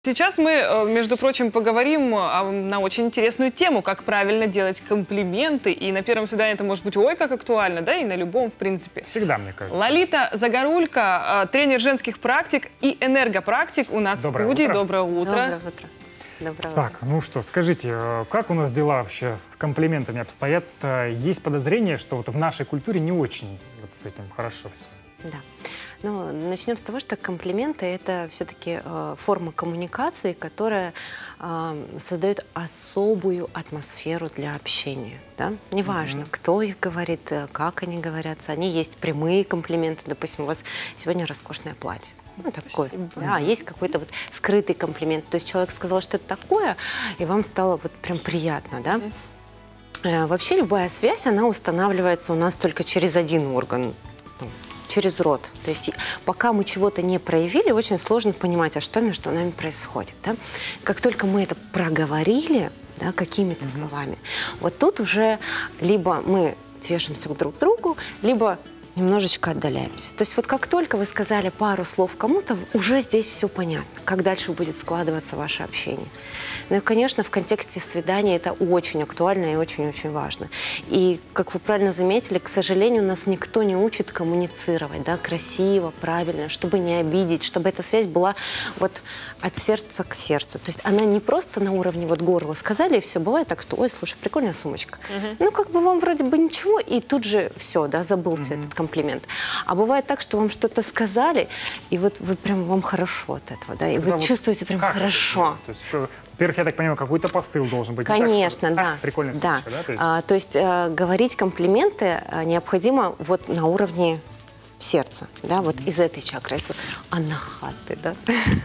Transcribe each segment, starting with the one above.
Сейчас мы, между прочим, поговорим на очень интересную тему, как правильно делать комплименты. И на первом свидании это может быть ой, как актуально, да, и на любом, в принципе. Всегда, мне кажется. Лолита Загорулько, тренер женских практик и энергопрактик у нас в студии. Доброе утро. Доброе утро. Доброе утро. Так, ну что, скажите, как у нас дела вообще с комплиментами обстоят? Есть подозрение, что вот в нашей культуре не очень вот с этим хорошо все. Да. Ну, начнем с того, что комплименты – это все-таки форма коммуникации, которая создает особую атмосферу для общения. Да? Неважно, кто их говорит, как они говорятся. Они есть прямые комплименты. Допустим, у вас сегодня роскошное платье. Ну, такой, да, есть какой-то вот скрытый комплимент. То есть человек сказал что-то такое, и вам стало вот прям приятно, да? Вообще любая связь, она устанавливается у нас только через один орган, через рот. То есть пока мы чего-то не проявили, очень сложно понимать, а что между нами происходит. Да? Как только мы это проговорили, да, какими-то словами, вот тут уже либо мы движемся друг к другу, либо немножечко отдаляемся. То есть вот как только вы сказали пару слов кому-то, уже здесь все понятно, как дальше будет складываться ваше общение. Ну и, конечно, в контексте свидания это очень актуально и очень-очень важно. И, как вы правильно заметили, к сожалению, нас никто не учит коммуницировать, да, красиво, правильно, чтобы не обидеть, чтобы эта связь была вот от сердца к сердцу. То есть она не просто на уровне вот горла сказали, и все. Бывает так, что, ой, слушай, прикольная сумочка. Ну, как бы вам вроде бы ничего, и тут же все, да, забылся этот комплимент. А бывает так, что вам что-то сказали, и вот вы прям, вам хорошо от этого, да, и вы чувствуете прям хорошо. То есть, во-первых, я так понимаю, какой-то посыл должен быть. Конечно, так, что, да. Прикольная сумочка, да? То есть говорить комплименты необходимо вот на уровне сердца, да, вот из этой чакры, из анахаты, да.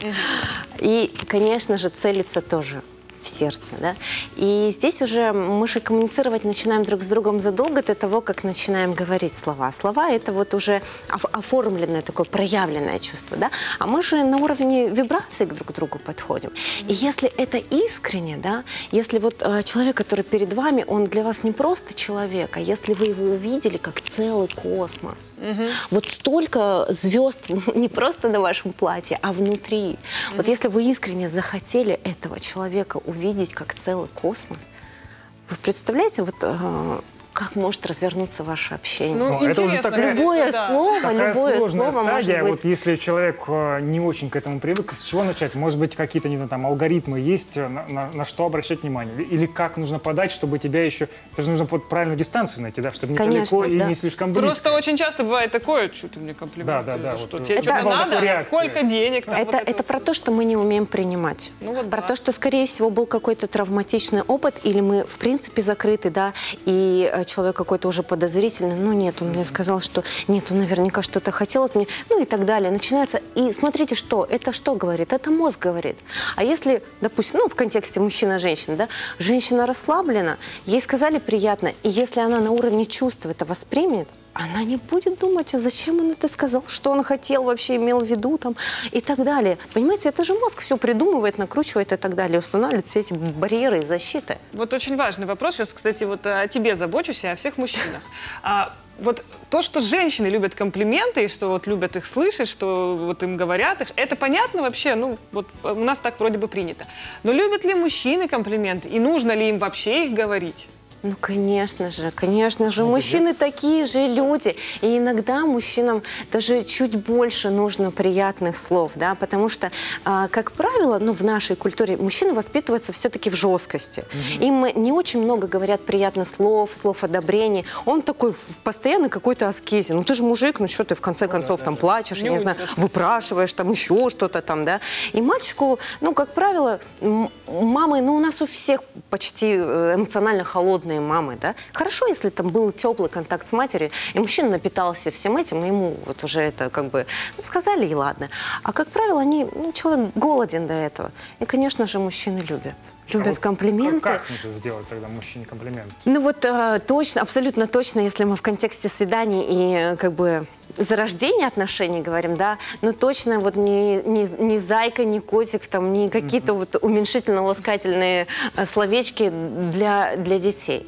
И, конечно же, целиться тоже в сердце, да. И здесь уже мы же коммуницировать начинаем друг с другом задолго до того, как начинаем говорить слова. Слова – это вот уже оформленное такое проявленное чувство, да. А мы же на уровне вибраций друг к другу подходим. И если это искренне, да, если вот человек, который перед вами, он для вас не просто человек, а если вы его увидели как целый космос, вот столько звезд не просто на вашем платье, а внутри. Вот если вы искренне захотели этого человека увидеть как целый космос. Вы представляете, вот как может развернуться ваше общение? Ну, это уже такая, любое слово, такая сложная слово стадия. может быть. Вот если человек не очень к этому привык, с чего начать? Может быть, какие-то, не знаю, там алгоритмы есть, на что обращать внимание? Или как нужно подать, чтобы тебя еще... Это же нужно под правильную дистанцию найти, да, чтобы не далеко и не слишком близко. Просто очень часто бывает такое, что ты мне комплимент. Да. Что Вот, тебе что-то надо, сколько денег. Там, это про то, что мы не умеем принимать. Ну, вот про то, что, скорее всего, был какой-то травматичный опыт, или мы, в принципе, закрыты, да, и человек какой-то уже подозрительный, ну нет, он мне сказал, что нет, он наверняка что-то хотел от меня, ну и так далее. Начинается, и смотрите, что, это что говорит? Это мозг говорит. А если, допустим, ну в контексте мужчина-женщина, да, женщина расслаблена, ей сказали приятно, и если она на уровне чувств это воспримет, она не будет думать, а зачем он это сказал, что он хотел, вообще имел в виду там и так далее. Понимаете, это же мозг все придумывает, накручивает и так далее, устанавливает все эти барьеры и защиты. Вот очень важный вопрос. Сейчас, кстати, вот о тебе забочусь и о всех мужчинах. Вот то, что женщины любят комплименты, и что вот любят их слышать, что вот им говорят их, это понятно вообще, ну, вот у нас так вроде бы принято. Но любят ли мужчины комплименты, и нужно ли им вообще их говорить? Ну, конечно же, мужчины такие же люди. И иногда мужчинам даже чуть больше нужно приятных слов, да, потому что, как правило, ну, в нашей культуре мужчины воспитываются все-таки в жесткости. Им не очень много говорят приятных слов, слов одобрения. Он такой в постоянной какой-то аскезе. Ну, ты же мужик, ну, что ты в конце концов там плачешь, я не знаю, выпрашиваешь там еще что-то там, да. И мальчику, ну, как правило, мамы, ну, у нас у всех почти эмоционально холодные мамы, да. Хорошо, если там был теплый контакт с матерью, и мужчина напитался всем этим, и ему вот уже это как бы, ну, сказали, и ладно. А как правило, ну, человек голоден до этого. И, конечно же, мужчины любят комплименты. Как нужно сделать тогда мужчине комплимент? Ну вот точно, абсолютно точно, если мы в контексте свиданий и как бы зарождения отношений говорим, да, но точно вот не зайка, не котик, там, не какие-то вот уменьшительно-ласкательные словечки для детей.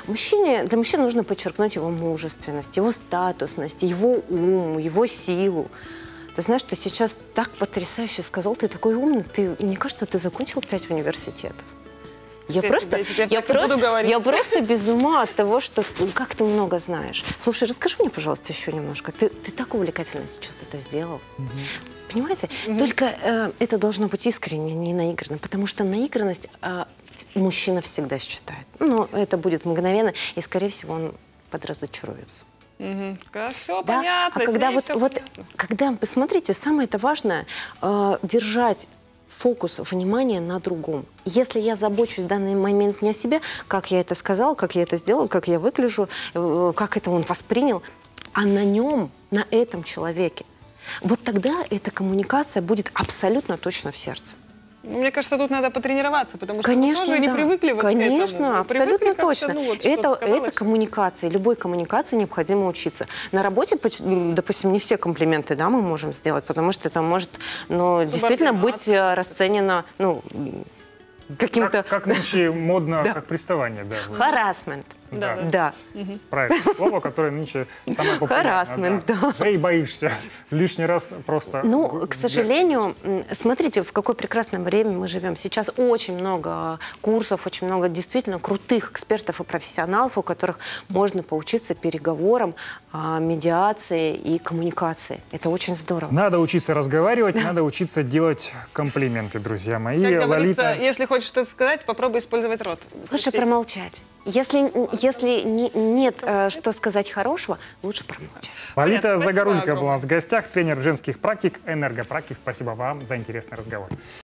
Для мужчины нужно подчеркнуть его мужественность, его статусность, его ум, его силу. Ты знаешь, ты сейчас так потрясающе сказал, ты такой умный, мне кажется, ты закончил 5 университетов. Я просто без ума от того, что как ты много знаешь. Слушай, расскажи мне, пожалуйста, еще немножко. Ты так увлекательно сейчас это сделал. Понимаете? Только это должно быть искренне, не наигранно, потому что наигранность мужчина всегда считает. Ну, это будет мгновенно, и, скорее всего, он подразочаруется. Все понятно. А когда, посмотрите, самое это важное держать фокус внимания на другом. Если я забочусь в данный момент не о себе, как я это сказал, как я это сделал, как я выгляжу, как это он воспринял, а на нем, на этом человеке, вот тогда эта коммуникация будет абсолютно точно в сердце. Мне кажется, тут надо потренироваться, потому что конечно, мы тоже не привыкли вот к этому. Конечно, абсолютно точно. Ну, вот, это коммуникация. Любой коммуникации необходимо учиться. На работе, допустим, не все комплименты, да, мы можем сделать, потому что это может, действительно быть расценено, каким-то... Как нынче модно, как приставание, да. Харассмент. Да. Правильное слово, которое нынче самое популярное. Харассмент, да. Уже и боишься. Лишний раз просто... к сожалению, смотрите, в какое прекрасное время мы живем. Сейчас очень много курсов, очень много действительно крутых экспертов и профессионалов, у которых можно поучиться переговорам, медиации и коммуникации. Это очень здорово. Надо учиться разговаривать, надо учиться делать комплименты, друзья мои. Как говорится, если хочешь что-то сказать, попробуй использовать рот. Лучше промолчать. Если нет что сказать хорошего, лучше промолчать. Лолита Загорулько была у нас в гостях, тренер женских практик, энергопрактик. Спасибо вам за интересный разговор.